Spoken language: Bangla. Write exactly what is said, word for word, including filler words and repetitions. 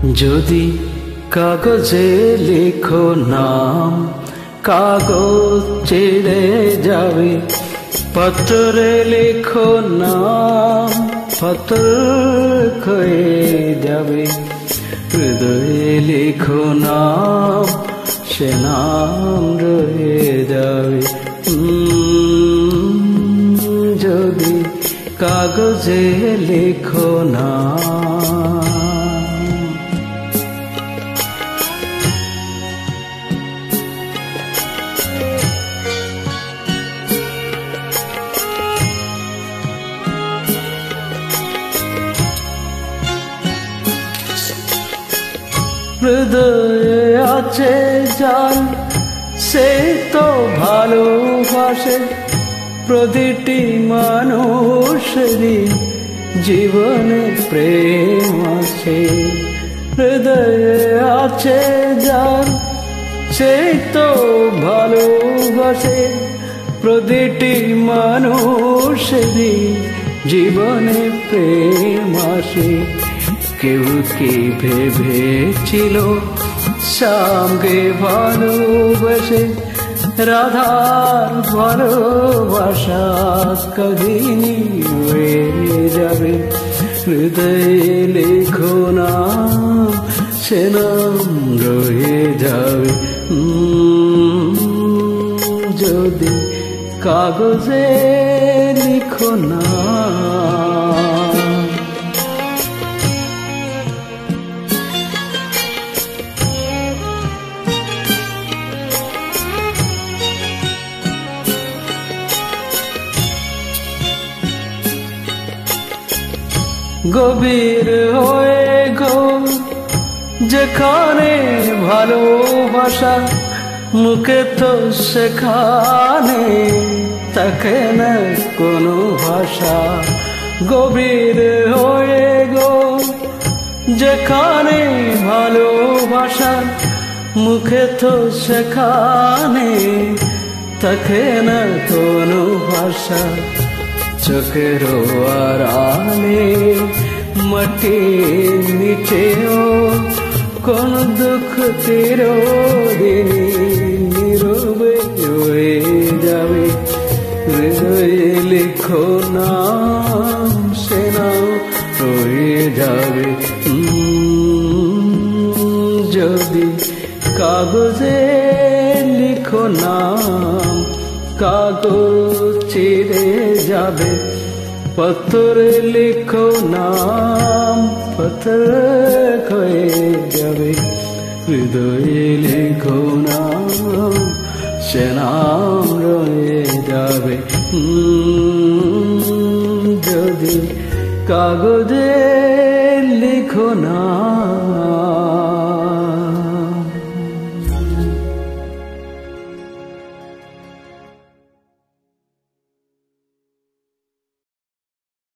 যদি কাগজে লেখো নাম, কাগজ ছেড়ে যাবে। পত্রে লেখো নাম, পত্র ক্ষয়ে যাবে। হৃদয়ে লেখো নাম, সে নাম রয়ে যাবে। যদি কাগজে লেখো নাম। হৃদয়ে আছে যার, সে তো ভালোবাসে। প্রতিটি মানুষেরই জীবনে প্রেম আছে। হৃদয়ে আছে যার, সে তো ভালোবাসে। প্রতিটি মানুষেরই জীবনে প্রেম আসে। কেউ কি ভেবেছিল শ্যামকে ভালোবাসে, রাধার ভালোবাসা কাহিনী হয়ে যাবে। হৃদয়ে লেখো নাম, সে নাম রয়ে যাবে। যদি কাগজে লিখো নাম। গভীর হয়ে গো যেখানে ভালোবাসা, মুখে তো সেখানে থাকে না কোনো ভাষা। গভীর হয়ে গো যেখানে ভালোবাসা, মুখে তো সেখানে থাকে না কোনো ভাষা। চোখের আড়ালে মাটির নিচেও কোন দুঃখ চিরদিনই নীরবে রয়ে যাবে। হৃদয়ে লেখো নাম, সে নাম রয়ে যাবে। যদি কাগজে লিখো নাম, কাগজ ছিঁড়ে যাবে। পত্রে লিখো নাম, পত্র ক্ষয়ে যাবে। হৃদয়ে লিখো নাম, সে নাম রয়ে যাবে। যদি কাগজে লিখো নাম।